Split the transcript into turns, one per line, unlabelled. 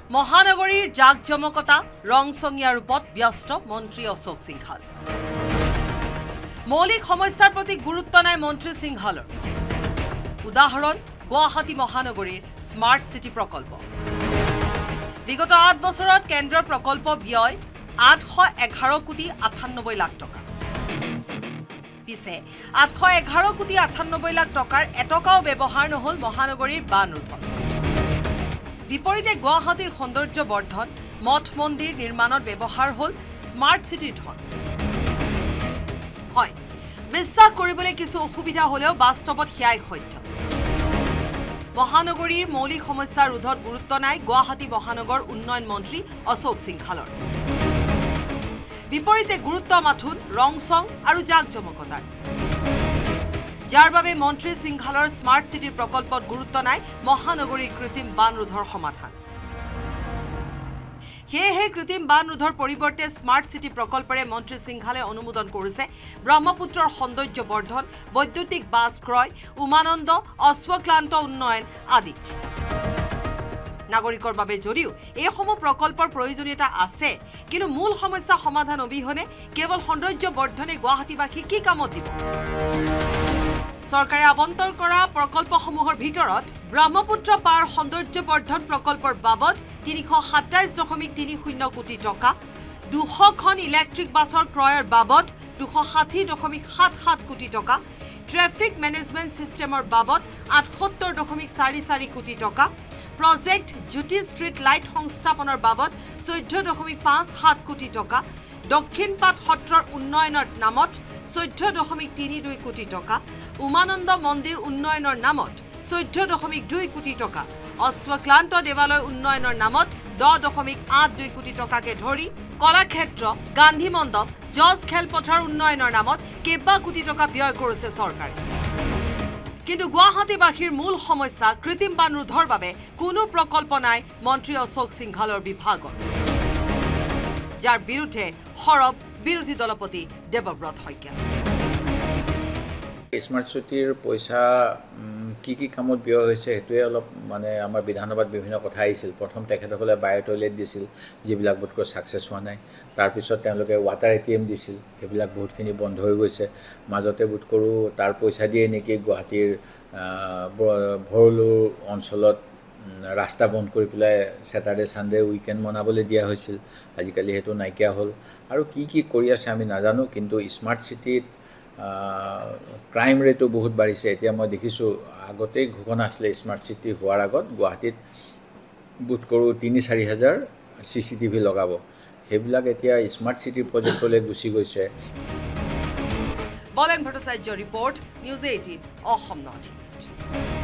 মহানগৰীৰ জাকজমকতা ৰংচঙীয়া ৰূপত ব্যস্ত মন্ত্ৰী অশোক সিংহাল মৌলিক সমস্যাৰ প্ৰতি গুৰুত্ব নাই মন্ত্ৰী সিংহালৰ উদাহৰণ গুৱাহাটী মহানগৰীৰ স্মাৰ্ট সিটি প্ৰকল্প বিগত 8 বছৰত কেন্দ্ৰৰ প্ৰকল্প ব্যয় 811 কোটি 98 লাখ টকা পিছে 811 কোটি 98 লাখ টকাৰ এটকাও ব্যৱহাৰ নহল মহানগৰীৰ বান ৰোধত বিপৰীতে গুৱাহাটীৰ সৌন্দৰ্য বৰ্ধন মঠ মন্দিৰ নিৰ্মাণত ব্যৱহাৰ হল স্মাৰ্ট সিটিৰ ধন হয় বিশ্বাস কৰিবলৈ কিছু অসুবিধা হলেও বাস্তৱত হিয়াই সত্য মহানগৰীৰ মৌলিক সমস্যা ৰোধত গুৰুত্ব নাই গুৱাহাটী মহানগৰ উন্নয়ন মন্ত্ৰী অশোক সিংহালৰ বিপৰীতে গুৰুত্ব মাথোন ৰংচং আৰু জাকজমকতাৰ যাৰ বাবে মন্ত্ৰী সিংহালৰ স্মাৰ্ট সিটিৰ প্ৰকল্পত গুৰুত্ব নাই মহানগৰীৰ কৃত্ৰিম বান ৰোধৰ সমাধান সেয়েহে কৃত্ৰিম বান ৰোধৰ পৰিৱৰ্তে স্মাৰ্ট সিটি প্ৰকল্পৰে মন্ত্ৰী সিংহালে অনুমোদন কৰিছে ব্ৰহ্মপুত্ৰৰ সৌন্দৰ্য বৰ্ধন বৈদ্যুতিক বাছ ক্ৰয় উমানন্দ অশ্বক্লান্ত উন্নয়ন আদিত নাগৰিকৰ বাবে যদিও এইসমূহ প্ৰকল্পৰ প্ৰয়োজনীয়তা আছে কিন্তু মূল সমস্যা সমাধান অবিহনে কেৱল সৌন্দৰ্য বৰ্ধনে গুৱাহাটীবাসী কি কামত দিব চৰকাৰে আবণ্টন কৰা প্ৰকল্পসমূহৰ ভিতৰত ব্ৰহ্মপুত্ৰ পাৰ সৌন্দৰ্য বৰ্ধন প্ৰকল্পৰ বাবদ 327.30 কোটি টকা 200খন ইলেক্ট্ৰিক বাছৰ ক্ৰয়ৰ বাবদ 260.77 কোটি টকা ট্ৰেফিক মেনেজমেণ্ট সিস্টেমৰ বাবদ 78.44 কোটি টকা প্ৰজেক্ট জ্যোতি ষ্ট্ৰীট লাইট সংস্থাপনৰ বাবদ 14.57 কোটি টকা দক্ষিণপাট সত্ৰৰ উন্নয়নৰ নামত 14.32 কোটি টকা উমানন্দ মন্দিৰ উন্নয়নৰ নামত 14.2 কোটি টকা অশ্বক্লান্ত দেৱালয় উন্নয়নৰ নামত 10.82 কোটি টকাকে ধৰি কলাক্ষেত্ৰ গান্ধী মণ্ডপ জজ খেলপথাৰ উন্নয়নৰ নামত কেবা কোটি টকা ব্যয় কৰিছে চৰকাৰে কিন্তু গুৱাহাটীবাসীৰ মূল সমস্যা কৃত্ৰিম বান ৰোধৰ বাবে কোনো প্ৰকল্প নাই মন্ত্ৰী অশোক সিংহালৰ বিভাগত যাৰ বিৰুদ্ধে সৰব বিৰোধী দলপতি দেৱব্ৰত শইকীয়া
স্মাৰ্ট সিটিৰ পইচা কি কামত ব্যয় হৈছে হেতুৱে অলপ মানে আমাৰ বিধানসভাত বিভিন্ন কথা আহিছিল প্ৰথম তেখেতসকলে বায় টয়লেট দিছিল যিবিলাক বহুতকৈ সাকসেছ হোৱা নাই তাৰ পিছত তেওঁলোকে ৱাটাৰ এটিএম দিছিল সেইবিলাক বহুতখিনি বন্ধ হৈ গৈছে মাজতে বুট কৰো তাৰ পইচা দিয়ে নেকি গুৱাহাটীৰ ভৰলু অঞ্চলত ৰাস্তা বন্ধ কৰি পেলাই স্যাটাৰডে সানডে উইকেন্ড মনাবলৈ দিয়া হৈছিল আজিকালি হেতু নাইকিয়া হ'ল আৰু কি কৰি আছে আমি নাজানো কিন্তু স্মাৰ্ট সিটিত ক্ৰাইম ৰেটো বহুত বাঢ়িছে এতিয়া মই দেখিছো আগতে ঘোষণা আছিল স্মাৰ্ট সিটি হোৱাৰ আগত গুৱাহাটীত বুট কৰো 3-4 হাজাৰ সিসিটিভি লগাব হেবিলাক এতিয়া স্মাৰ্ট সিটি প্ৰজেক্টলৈ গুছি গৈছে
Bolen Bhattacharya report news 18 Assam north east